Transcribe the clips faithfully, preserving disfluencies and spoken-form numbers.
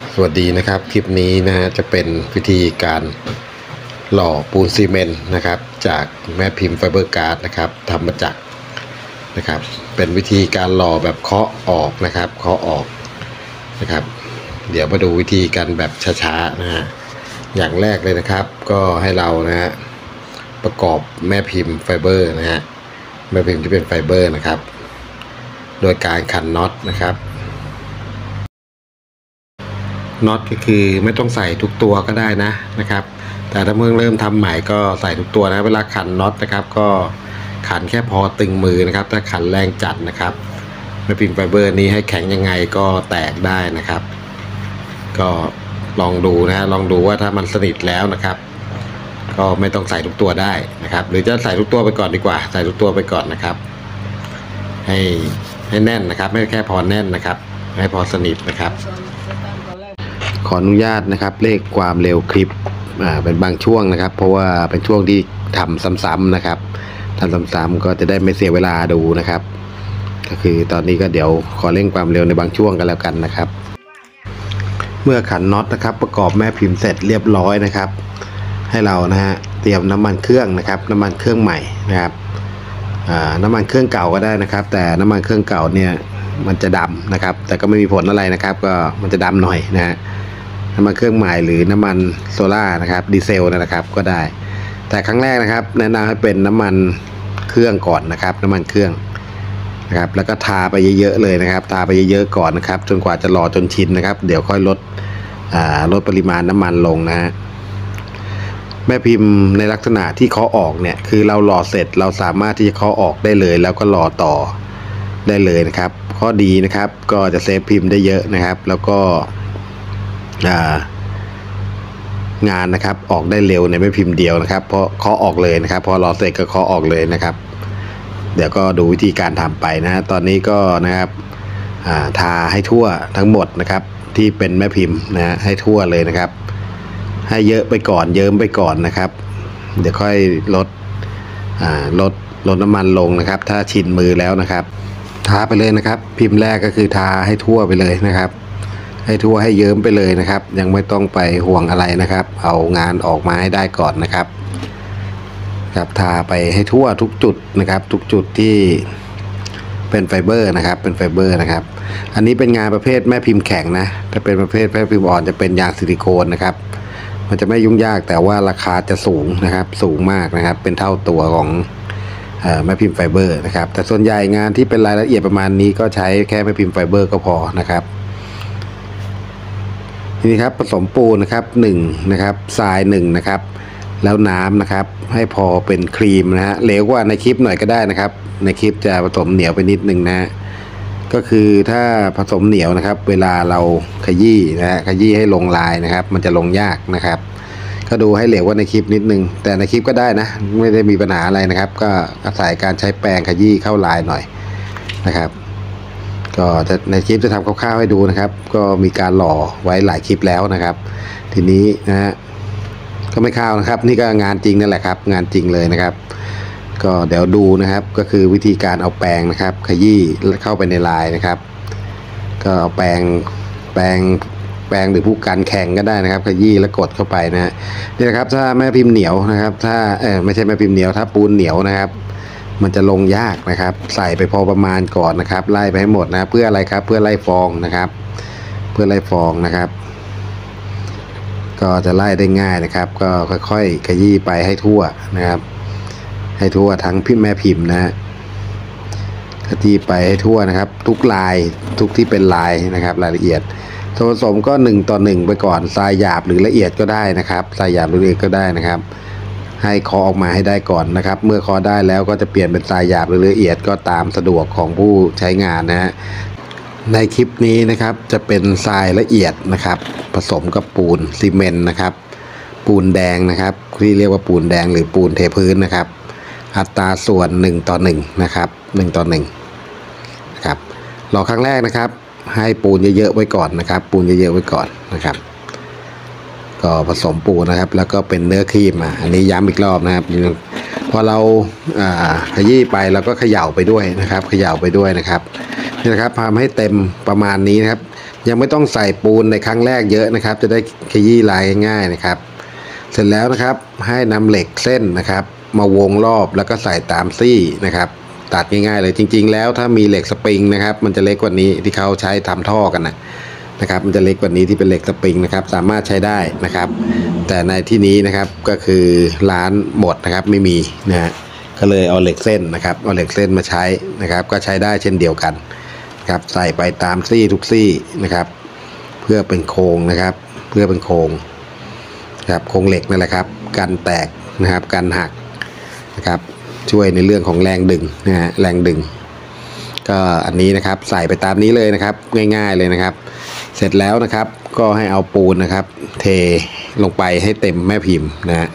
สวัสดีนะครับคลิปนี้นะฮะจะเป็นวิธีการหล่อปูนซีเมนต์นะครับจากแม่พิมพ์ไฟเบอร์การ์ดนะครับทำมาจากนะครับเป็นวิธีการหล่อแบบเคาะออกนะครับเคาะออกนะครับเดี๋ยวมาดูวิธีการแบบช้าๆนะฮะอย่างแรกเลยนะครับก็ให้เรานะฮะประกอบแม่พิมพ์ไฟเบอร์นะฮะแม่พิมพ์ที่เป็นไฟเบอร์นะครับโดยการขันน็อตนะครับน็อตก็คือไม่ต้องใส่ทุกตัวก็ได้นะนะครับแต่ถ้าเมื่อเริ่มทำใหม่ก็ใส่ทุกตัวนะเวลาขันน็อตนะครับก็ขันแค่พอตึงมือนะครับถ้าขันแรงจัดนะครับแม่พิมพ์ไฟเบอร์นี้ให้แข็งยังไงก็แตกได้นะครับก็ลองดูนะลองดูว่าถ้ามันสนิทแล้วนะครับก็ไม่ต้องใส่ทุกตัวได้นะครับหรือจะใส่ทุกตัวไปก่อนดีกว่าใส่ทุกตัวไปก่อนนะครับให้ให้แน่นนะครับไม่แค่พอแน่นนะครับให้พอสนิทนะครับขออนุญาตนะครับเลขความเร็วคลิปอ่าเป็นบางช่วงนะครับเพราะว่าเป็นช่วงที่ทำซ้ำๆนะครับทำซ้ำๆก็จะได้ไม่เสียเวลาดูนะครับก็คือตอนนี้ก็เดี๋ยวขอเร่งความเร็วในบางช่วงกันแล้วกันนะครับเมื่อขันน็อตนะครับประกอบแม่พิมพ์เสร็จเรียบร้อยนะครับให้เรานะฮะเตรียมน้ำมันเครื่องนะครับน้ำมันเครื่องใหม่นะครับอ่าน้ำมันเครื่องเก่าก็ได้นะครับแต่น้ำมันเครื่องเก่าเนี่ยมันจะดำนะครับแต่ก็ไม่มีผลอะไรนะครับก็มันจะดำหน่อยนะฮะน้ำมันเครื่องใหม่หรือน้ำมันโซล่านะครับดีเซลนะครับก็ได้แต่ครั้งแรกนะครับแนะนำให้เป็นน้ำมันเครื่องก่อนนะครับน้ำมันเครื่องนะครับแล้วก็ทาไปเยอะๆเลยนะครับทาไปเยอะๆก่อนนะครับจนกว่าจะหล่อจนชินนะครับเดี๋ยวค่อยลดอ่าลดปริมาณน้ำมันลงนะฮะแม่พิมพ์ในลักษณะที่เคาะออกเนี่ยคือเราหล่อเสร็จเราสามารถที่จะเคาะออกได้เลยแล้วก็หล่อต่อได้เลยนะครับข้อดีนะครับก็จะเซฟพิมพ์ได้เยอะนะครับแล้วก็งานนะครับออกได้เร็วในแม่พิมพ์เดียวนะครับเพราะเคาะออกเลยนะครับพอรอเสร็จก็เคาะออกเลยนะครับเดี๋ยวก็ดูวิธีการทำไปนะตอนนี้ก็นะครับทาให้ทั่วทั้งหมดนะครับที่เป็นแม่พิมพ์นะให้ทั่วเลยนะครับให้เยอะไปก่อนเยิ้มไปก่อนนะครับเดี๋ยวค่อยลดลดลดน้ำมันลงนะครับถ้าชินมือแล้วนะครับทาไปเลยนะครับพิมพ์แรกก็คือทาให้ทั่วไปเลยนะครับให้ทั่วให้เยิ้มไปเลยนะครับยังไม่ต้องไปห่วงอะไรนะครับเอางานออกมาให้ได้ก่อนนะครับครับทาไปให้ทั่วทุกจุดนะครับทุกจุดที่เป็นไฟเบอร์นะครับเป็นไฟเบอร์นะครับอันนี้เป็นงานประเภทแม่พิมพ์แข็งนะถ้าเป็นประเภทแม่พิมพ์อ่อนจะเป็นยางซิลิโคนนะครับมันจะไม่ยุ่งยากแต่ว่าราคาจะสูงนะครับสูงมากนะครับเป็นเท่าตัวของแม่พิมพ์ไฟเบอร์นะครับแต่ส่วนใหญ่งานที่เป็นรายละเอียดประมาณนี้ก็ใช้แค่แม่พิมพ์ไฟเบอร์ก็พอนะครับทีนี้ครับผสมปูนนะครับหนึ่งนะครับทรายหนึ่งนะครับแล้วน้ำนะครับให้พอเป็นครีมนะฮะเหลวกว่าในคลิปหน่อยก็ได้นะครับในคลิปจะผสมเหนียวไปนิดนึงนะก็คือถ้าผสมเหนียวนะครับเวลาเราขยี้นะฮะขยี้ให้ลงลายนะครับมันจะลงยากนะครับก็ดูให้เหลวกว่าในคลิปนิดนึงแต่ในคลิปก็ได้นะไม่ได้มีปัญหาอะไรนะครับก็อาศัยการใช้แปรงขยี้เข้าลายหน่อยนะครับก็จะในคลิปจะทำคร่าวๆให้ดูนะครับก็มีการหล่อไว้หลายคลิปแล้วนะครับทีนี้นะฮะก็ไม่ข้าวนะครับนี่ก็งานจริงนั่นแหละครับงานจริงเลยนะครับก็เดี๋ยวดูนะครับก็คือวิธีการเอาแปรงนะครับขยี้เข้าไปในลายนะครับก็เอาแปรงแปรงแปรงหรือผู้กันแข็งก็ได้นะครับขยี้แล้วกดเข้าไปนะฮะนี่นะครับถ้าแม่พิมพ์เหนียวนะครับถ้าเออไม่ใช่แม่พิมพ์เหนียวถ้าปูนเหนียวนะครับมันจะลงยากนะครับใส่ไปพอประมาณก่อนนะครับไล่ไปให้หมดนะเพื่ออะไรครับเพื่อไล่ฟองนะครับเพื่อไล่ฟองนะครับก็จะไล่ได้ง่ายนะครับก็ค่อยๆขยี้ไปให้ทั่วนะครับให้ทั่วทั้งพิมพ์แม่พิมพ์นะฮะขยี้ไปให้ทั่วนะครับทุกลายทุกที่เป็นลายนะครับรายละเอียดส่วนผสมก็หนึ่งต่อหนึ่งไปก่อนทรายหยาบหรือละเอียดก็ได้นะครับทรายหยาบหรือละเอียดก็ได้นะครับให้เคาะออกมาให้ได้ก่อนนะครับเมื่อเคาะได้แล้วก็จะเปลี่ยนเป็นทรายหยาบหรือละเอียดก็ตามสะดวกของผู้ใช้งานนะฮะในคลิปนี้นะครับจะเป็นทรายละเอียดนะครับผสมกับปูนซีเมนต์นะครับปูนแดงนะครับที่เรียกว่าปูนแดงหรือปูนเทพื้นนะครับอัตราส่วนหนึ่งต่อหนึ่งนะครับหนึ่งต่อหนึ่งนะครับหล่อครั้งแรกนะครับให้ปูนเยอะๆไว้ก่อนนะครับปูนเยอะๆไว้ก่อนนะครับก็ผสมปูนนะครับแล้วก็เป็นเนื้อครีมอ่ะอันนี้ย้ำอีกรอบนะครับพอเราขยี้ไปเราก็เขย่าไปด้วยนะครับเขย่าไปด้วยนะครับนี่นะครับทำให้เต็มประมาณนี้นะครับยังไม่ต้องใส่ปูนในครั้งแรกเยอะนะครับจะได้ขยี้ลายง่ายๆนะครับเสร็จแล้วนะครับให้นำเหล็กเส้นนะครับมาวงรอบแล้วก็ใส่ตามซี่นะครับตัดง่ายๆเลยจริงๆแล้วถ้ามีเหล็กสปริงนะครับมันจะเล็กกว่านี้ที่เขาใช้ทำท่อกันนะนะครับมันจะเล็กกว่านี้ที่เป็นเหล็กสปริงนะครับสามารถใช้ได้นะครับแต่ในที่นี้นะครับก็คือร้านหมดนะครับไม่มีนะฮะก็เลยเอาเหล็กเส้นนะครับเอาเหล็กเส้นมาใช้นะครับก็ใช้ได้เช่นเดียวกันครับใส่ไปตามซี่ทุกซี่นะครับเพื่อเป็นโครงนะครับเพื่อเป็นโครงครับโครงเหล็กนั่นแหละครับกันแตกนะครับกันหักนะครับช่วยในเรื่องของแรงดึงนะฮะแรงดึงก็อันนี้นะครับใส่ไปตามนี้เลยนะครับง่ายๆเลยนะครับเสร็จแล้วนะครับก็ให้เอาปูนนะครับเทลงไปให้เต็มแม่พิมพ์นะฮะ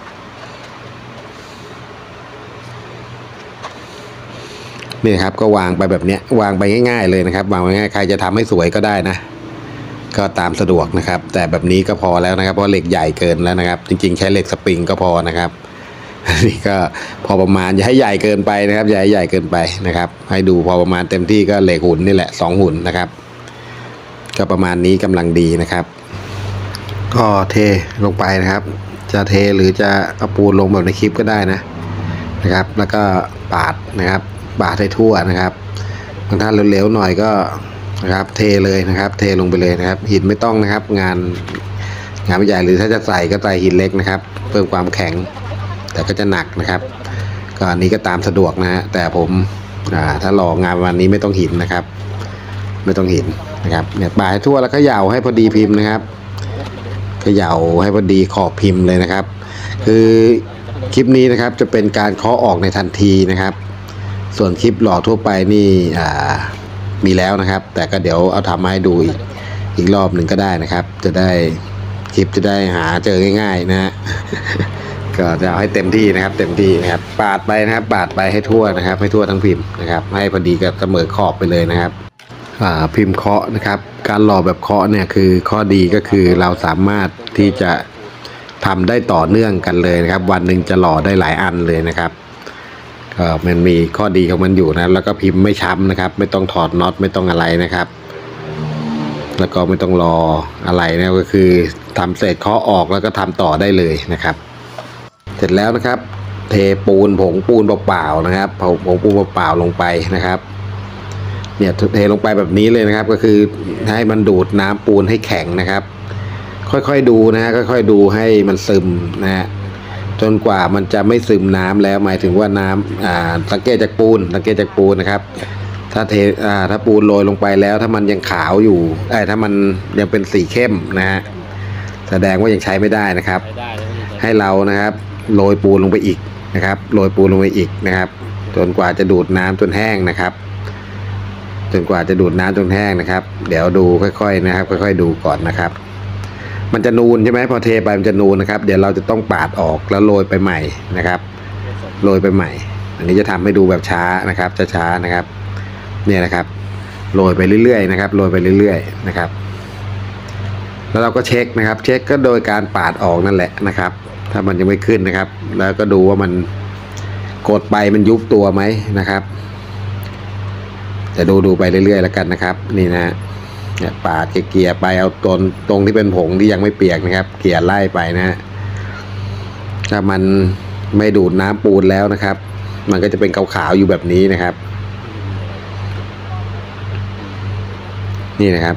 นี่ครับก็วางไปแบบนี้วางไปง่ายๆเลยนะครับวางไปง่ายใครจะทำให้สวยก็ได้นะก็ตามสะดวกนะครับแต่แบบนี้ก็พอแล้วนะครับเพราะเหล็กใหญ่เกินแล้วนะครับจริงๆใช้เหล็กสปริงก็พอนะครับอันนี้ก็พอประมาณอย่าให้ใหญ่เกินไปนะครับอย่าให้ใหญ่เกินไปนะครับให้ดูพอประมาณเต็มที่ก็เหล็กหุ่นนี่แหละสองหุ่นนะครับก็ประมาณนี้กำลังดีนะครับก็เทลงไปนะครับจะเทหรือจะเอาปูนลงแบบในคลิปก็ได้นะนะครับแล้วก็ปาดนะครับปาดให้ทั่วนะครับบางท่านเร็วๆหน่อยก็นะครับเทเลยนะครับเทลงไปเลยนะครับหินไม่ต้องนะครับงานงานใหญ่หรือถ้าจะใส่ก็ใส่หินเล็กนะครับเพิ่มความแข็งแต่ก็จะหนักนะครับก็อันนี้ก็ตามสะดวกนะฮะแต่ผมถ้ารองานวันนี้ไม่ต้องหินนะครับไม่ต้องหินนะครับเนี่ยปาดให้ทั่วแล้วก็เขย่าให้พอดีพิมพ์นะครับเขย่าให้พอดีขอบพิมพ์เลยนะครับคือคลิปนี้นะครับจะเป็นการเคาะออกในทันทีนะครับส่วนคลิปหล่อทั่วไปนี่มีแล้วนะครับแต่ก็เดี๋ยวเอาทำมาให้ดูอีกอีกรอบหนึ่งก็ได้นะครับจะได้คลิปจะได้หาเจอง่ายๆนะฮะก็จะเอาให้เต็มที่นะครับเต็มที่นะครับปาดไปนะครับปาดไปให้ทั่วนะครับให้ทั่วทั้งพิมพ์นะครับให้พอดีกับเสมอขอบไปเลยนะครับพิมพ์เคาะนะครับการหล่อแบบเคาะเนี่ยคือข้อดีก็คือเราสามารถที่จะทำได้ต่อเนื่องกันเลยนะครับวันหนึ่งจะหล่อได้หลายอันเลยนะครับก็มันมีข้อดีของมันอยู่นะแล้วก็พิมพ์ไม่ช้ำนะครับไม่ต้องถอดน็อตไม่ต้องอะไรนะครับแล้วก็ไม่ต้องรออะไรนะก็คือทำเสร็จเคาะออกแล้วก็ทำต่อได้เลยนะครับเสร็จแล้วนะครับเทปูนผงปูนเปล่าๆนะครับผงผงปูนเปล่าๆลงไปนะครับเนี่ยเทลงไปแบบนี้เลยนะครับก็คือให้มันดูดน้ำปูนให้แข็งนะครับค่อยๆดูนะฮะค่อยๆดูให้มันซึมนะฮะจนกว่ามันจะไม่ซึมน้ำแล้วหมายถึงว่าน้ำอ่าสังเกตจากปูนสังเกตจากปูนนะครับถ้าเทอ่าถ้าปูนโรยลงไปแล้วถ้ามันยังขาวอยู่ไอ้ถ้ามันยังเป็นสีเข้มนะฮะแสดงว่ายังใช้ไม่ได้นะครับให้เรานะครับโรยปูนลงไปอีกนะครับโรยปูนลงไปอีกนะครับจนกว่าจะดูดน้ำจนแห้งนะครับจนกว่าจะดูดน้ำจนแห้งนะครับเดี๋ยวดูค่อยๆนะครับค่อยๆดูก่อนนะครับมันจะนูนใช่ไหมพอเทไปมันจะนูนนะครับเดี๋ยวเราจะต้องปาดออกแล้วโรยไปใหม่นะครับโรยไปใหม่อันนี้จะทำให้ดูแบบช้านะครับจะช้านะครับเนี่ยนะครับโรยไปเรื่อยๆนะครับโรยไปเรื่อยๆนะครับแล้วเราก็เช็คนะครับเช็คก็โดยการปาดออกนั่นแหละนะครับถ้ามันยังไม่ขึ้นนะครับแล้วก็ดูว่ามันกดไปมันยุบตัวไหมนะครับจะดูดูไปเรื่อยๆแล้วกันนะครับนี่นะเนี่ยปาดเกลี่ยไปเอาตรงตรงที่เป็นผงที่ยังไม่เปียกนะครับเกลี่ยไล่ไปนะฮะถ้ามันไม่ดูดน้ำปูนแล้วนะครับมันก็จะเป็นขาวๆอยู่แบบนี้นะครับนี่นะครับ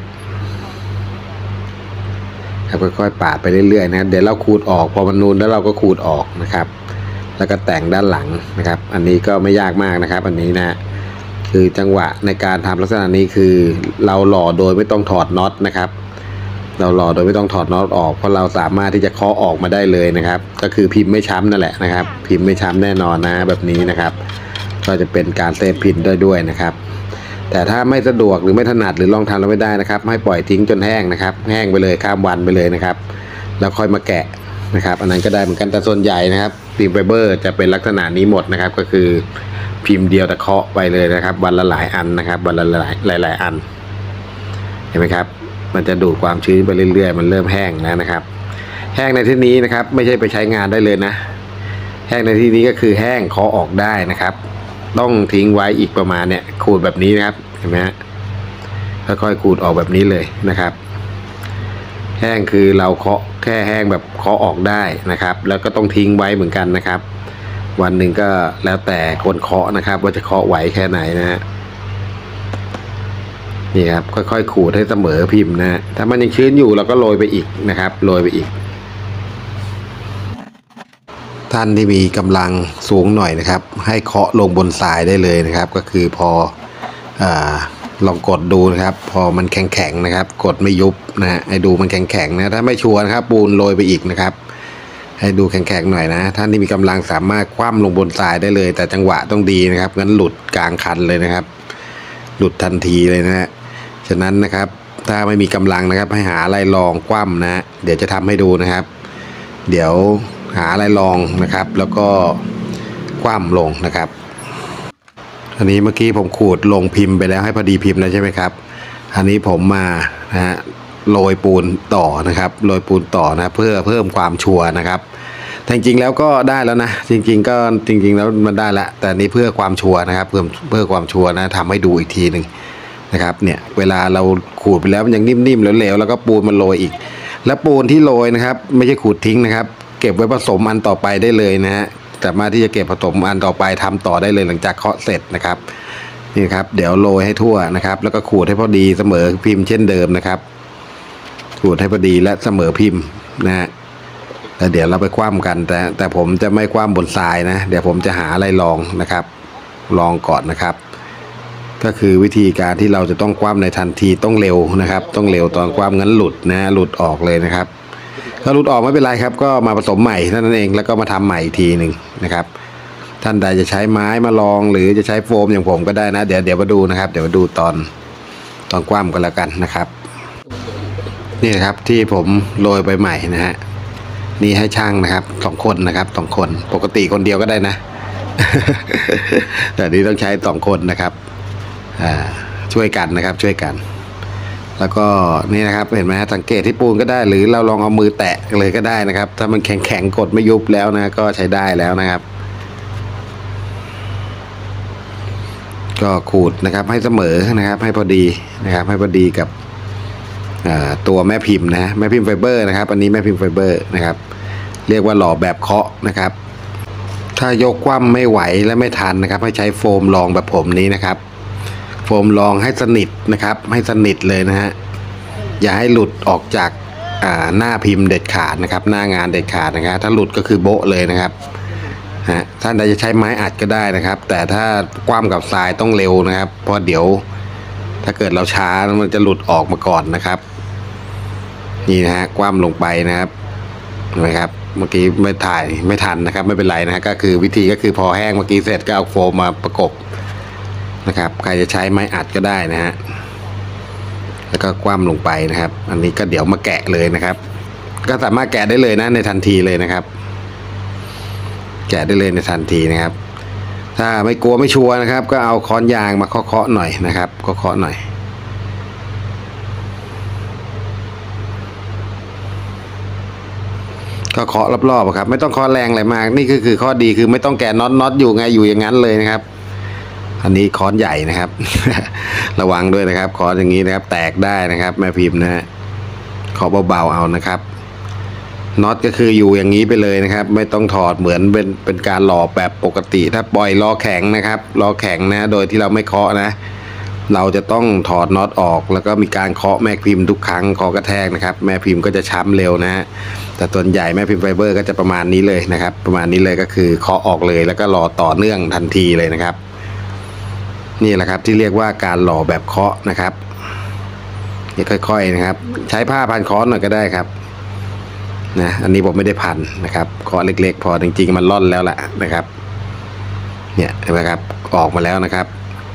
ครับค่อยๆปาดไปเรื่อยๆนะเดี๋ยวเราขูดออกพอมันนูนแล้วเราก็ขูดออกนะครับแล้วก็แต่งด้านหลังนะครับอันนี้ก็ไม่ยากมากนะครับอันนี้นะคือจังหวะในการทำลักษณะนี้คือเราหล่อโดยไม่ต้องถอดน็อตนะครับเราหล่อโดยไม่ต้องถอดน็อตออกเพราะเราสามารถที่จะเคาะออกมาได้เลยนะครับก็คือพิมพ์ไม่ช้ำนั่นแหละนะครับพิมพ์ไม่ช้ำแน่นอนนะแบบนี้นะครับก็จะเป็นการเซฟพิมพ์ได้ด้วยนะครับแต่ถ้าไม่สะดวกหรือไม่ถนัดหรือลองทำแล้วไม่ได้นะครับให้ปล่อยทิ้งจนแห้งนะครับแห้งไปเลยข้ามวันไปเลยนะครับแล้วค่อยมาแกะนะครับอันนั้นก็ได้เหมือนกันแต่ส่วนใหญ่นะครับพิมพ์ไฟเบอร์จะเป็นลักษณะนี้หมดนะครับก็คือพิมพ์เดียวแต่เคาะไปเลยนะครับวันละหลายอันนะครับวันละหลายหลายหลายอันเห็นไหมครับมันจะดูดความชื้นไปเรื่อยๆมันเริ่มแห้งแล้วนะครับแห้งในที่นี้นะครับไม่ใช่ไปใช้งานได้เลยนะแห้งในที่นี้ก็คือแห้งเคาะออกได้นะครับต้องทิ้งไว้อีกประมาณเนี่ยขูดแบบนี้นะครับเห็นไหมฮะค่อยๆขูดออกแบบนี้เลยนะครับแห้งคือเราเคาะแค่แห้งแบบเคาะออกได้นะครับแล้วก็ต้องทิ้งไว้เหมือนกันนะครับวันหนึ่งก็แล้วแต่คนเคาะนะครับว่าจะเคาะไหวแค่ไหนนะฮะนี่ครับค่อยๆขูดให้เสมอพิมพ์นะถ้ามันยังชื้นอยู่เราก็โรยไปอีกนะครับโรยไปอีกท่านที่มีกำลังสูงหน่อยนะครับให้เคาะลงบนทรายได้เลยนะครับก็คือพออ่าลองกดดูนะครับพอมันแข็งๆนะครับกดไม่ยุบนะฮะให้ดูมันแข็งๆนะถ้าไม่ชัวร์นะครับปูนโรยไปอีกนะครับให้ดูแข็งๆหน่อยนะท่านที่มีกำลังสามารถคว่ำลงบนทรายได้เลยแต่จังหวะต้องดีนะครับงั้นหลุดกลางคันเลยนะครับหลุดทันทีเลยนะฮะฉะนั้นนะครับถ้าไม่มีกำลังนะครับให้หาอะไรรองคว่ำนะเดี๋ยวจะทำให้ดูนะครับเดี๋ยวหาอะไรรองนะครับแล้วก็คว่ำลงนะครับอันนี้เมื่อกี้ผมขูดลงพิมพ์ไปแล้วให้พอดีพิมพ์แล้วใช่ไหมครับอันนี้ผมมานะฮะโรยปูนต่อนะครับโรยปูนต่อนะเพื่อเพิ่มความชัวร์นะครับแต่จริงๆแล้วก็ได้แล้วนะจริงๆก็จริงๆแล้วมันได้ละแต่นี้เพื่อความชัวร์นะครับเพื่อเพื่อความชัวร์นะทำให้ดูอีกทีหนึ่งนะครับเนี่ยเวลาเราขูดไปแล้วมันยังนิ่มๆเหลวๆแล้วก็ปูนมันโรยอีกแล้วปูนที่โรยนะครับไม่ใช่ขูดทิ้งนะครับเก็บไว้ผสมอันต่อไปได้เลยนะฮะสามารถที่จะเก็บผสมอันต่อไปทำต่อได้เลยหลังจากเคาะเสร็จนะครับนี่ครับเดี๋ยวโรยให้ทั่วนะครับแล้วก็ขูดให้พอดีเสมอพิมพ์เช่นเดิมนะครับขูดให้พอดีและเสมอพิมพ์นะฮะแล้วเดี๋ยวเราไปคว่ำกันแต่แต่ผมจะไม่คว่ำบนทรายนะเดี๋ยวผมจะหาอะไรรองนะครับรองก่อนนะครับก็คือวิธีการที่เราจะต้องคว่ำในทันทีต้องเร็วนะครับต้องเร็วตอนคว่ำงั้นหลุดนะหลุดออกเลยนะครับถ้าหลุดออกไม่เป็นไรครับก็มาผสมใหม่เท่านั้นเองแล้วก็มาทำใหม่อีกทีหนึ่งนะครับท่านใดจะใช้ไม้มาลองหรือจะใช้โฟมอย่างผมก็ได้นะเดี๋ยวเดี๋ยวมาดูนะครับเดี๋ยวมาดูตอนตอนคว่ำกันแล้วกันนะครับนี่นะครับที่ผมโรยไปใหม่นะฮะนี่ให้ช่างนะครับสองคนนะครับสองคนปกติคนเดียวก็ได้นะ แต่นี้ต้องใช้สองคนนะครับอ่าช่วยกันนะครับช่วยกันแล้วก็นี่นะครับเห็นไหมสังเกตที่ปูนก็ได้หรือเราลองเอามือแตะเลยก็ได้นะครับถ้ามันแข็งแข็งกดไม่ยุบแล้วนะก็ใช้ได้แล้วนะครับก็ขูดนะครับให้เสมอนะครับให้พอดีนะครับให้พอดีกับตัวแม่พิมพ์นะแม่พิมพ์ไฟเบอร์นะครับอันนี้แม่พิมพ์ไฟเบอร์นะครับเรียกว่าหล่อแบบเคาะนะครับถ้ายกคว่ำไม่ไหวและไม่ทันนะครับให้ใช้โฟมรองแบบผมนี้นะครับโฟมรองให้สนิทนะครับให้สนิทเลยนะฮะอย่าให้หลุดออกจากหน้าพิมพ์เด็ดขาดนะครับหน้างานเด็ดขาดนะครับถ้าหลุดก็คือโบ๊ะเลยนะครับฮะท่านใดจะใช้ไม้อัดก็ได้นะครับแต่ถ้าคว่ำกับทรายต้องเร็วนะครับเพราะเดี๋ยวถ้าเกิดเราช้ามันจะหลุดออกมาก่อนนะครับนี่นะฮะคว่ำลงไปนะครับเห็นไหมครับเมื่อกี้ไม่ถ่ายไม่ทันนะครับไม่เป็นไรนะฮะก็คือวิธีก็คือพอแห้งเมื่อกี้เสร็จก็เอาโฟมมาประกบนะครับใครจะใช้ไม้อัดก็ได้นะฮะแล้วก็คว่ำลงไปนะครับอันนี้ก็เดี๋ยวมาแกะเลยนะครับก็สามารถแกะได้เลยนะในทันทีเลยนะครับแกะได้เลยในทันทีนะครับถ้าไม่กลัวไม่ชัวร์นะครับก็เอาค้อนยางมาเคาะๆหน่อยนะครับเคาะๆหน่อยก็เคาะรอบๆครับไม่ต้องเคาะแรงอะไรมากนี่คือคือข้อดีคือไม่ต้องแกะน็อตน็อตอยู่ไงอยู่อย่างนั้นเลยนะครับอันนี้ค้อนใหญ่นะครับ ระวังด้วยนะครับค้อนอย่างนี้นะครับแตกได้นะครับแม่พิมพ์นะฮะเคาะเบาๆเอานะครับน็อตก็คืออยู่อย่างนี้ไปเลยนะครับไม่ต้องถอดเหมือนเป็นเป็นการหล่อแบบปกติถ้าปล่อยล้อแข็งนะครับล้อแข็งนะโดยที่เราไม่เคาะนะเราจะต้องถอดน็อตออกแล้วก็มีการเคาะแม่พิมพ์ทุกครั้งเคาะกระแทกนะครับแม่พิมพ์ก็จะช้ำเร็วนะฮะแต่ส่วนใหญ่แม่พิมพ์ไฟเบอร์ก็จะประมาณนี้เลยนะครับประมาณนี้เลยก็คือเคาะออกเลยแล้วก็หล่อต่อเนื่องทันทีเลยนะครับนี่แหละครับที่เรียกว่าการหล่อแบบเคาะนะครับนี่ค่อยๆนะครับใช้ผ้าพันค้อนหน่อยก็ได้ครับนะอันนี้ผมไม่ได้พันนะครับเคาะเล็กๆพอจริงๆมันล่อนแล้วแหละนะครับเนี่ยเห็นไหมครับออกมาแล้วนะครับ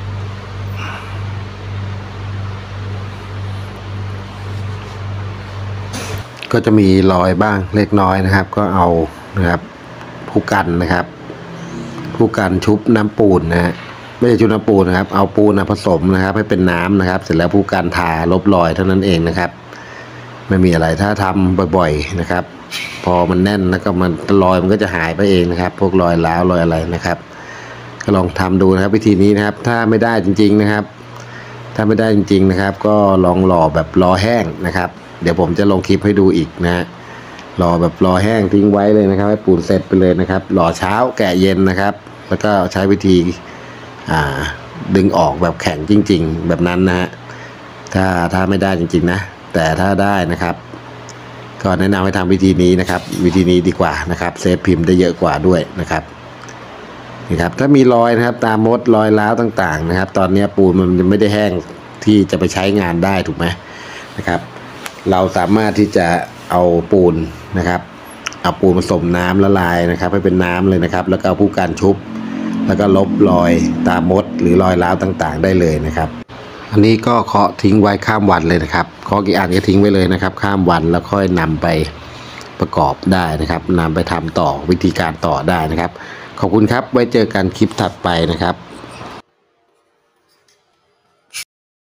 ก็จะมีรอยบ้างเล็กน้อยนะครับก็เอานะครับผู้กันนะครับผู้กันชุบน้ำปูนนะฮะไม่ใช่ชุบน้ำปูนนะครับเอาปูนผสมนะครับให้เป็นน้ำนะครับเสร็จแล้วผู้กันทาลบรอยเท่านั้นเองนะครับไม่มีอะไรถ้าทำบ่อยๆนะครับพอมันแน่นแล้วก็มันรอยมันก็จะหายไปเองนะครับ พวกรอยร้าวรอยอะไรนะครับก็ลองทำดูนะครับวิธีนี้นะครับถ้าไม่ได้จริงๆนะครับถ้าไม่ได้จริงๆนะครับก็ลองหล่อแบบรอแห้งนะครับเดี๋ยวผมจะลงคลิปให้ดูอีกนะฮะหล่อแบบรอแห้งทิ้งไว้เลยนะครับให้ปูนเสร็จไปเลยนะครับหล่อเช้าแกะเย็นนะครับแล้วก็ใช้วิธีอ่าดึงออกแบบแข็งจริงๆแบบนั้นนะฮะถ้าถ้าไม่ได้จริงๆนะแต่ถ้าได้นะครับก็แนะนำให้ทำวิธีนี้นะครับวิธีนี้ดีกว่านะครับเซฟพิมพ์ได้เยอะกว่าด้วยนะครับนี่ครับถ้ามีรอยนะครับตามมดรอยร้าวต่างๆนะครับตอนนี้ปูนมันยังไม่ได้แห้งที่จะไปใช้งานได้ถูกไหมนะครับเราสามารถที่จะเอาปูนนะครับเอาปูนผสมน้ำละลายนะครับให้เป็นน้ำเลยนะครับแล้วก็เอาผู้กันชุบแล้วก็ลบรอยตามมดหรือรอยร้าวต่างๆได้เลยนะครับอันนี้ก็เคาะทิ้งไว้ข้ามวันเลยนะครับเคาะกี่อันก็ทิ้งไว้เลยนะครับข้ามวันแล้วค่อยนำไปประกอบได้นะครับนำไปทำต่อวิธีการต่อได้นะครับขอบคุณครับไว้เจอกันคลิปถัดไปนะครับ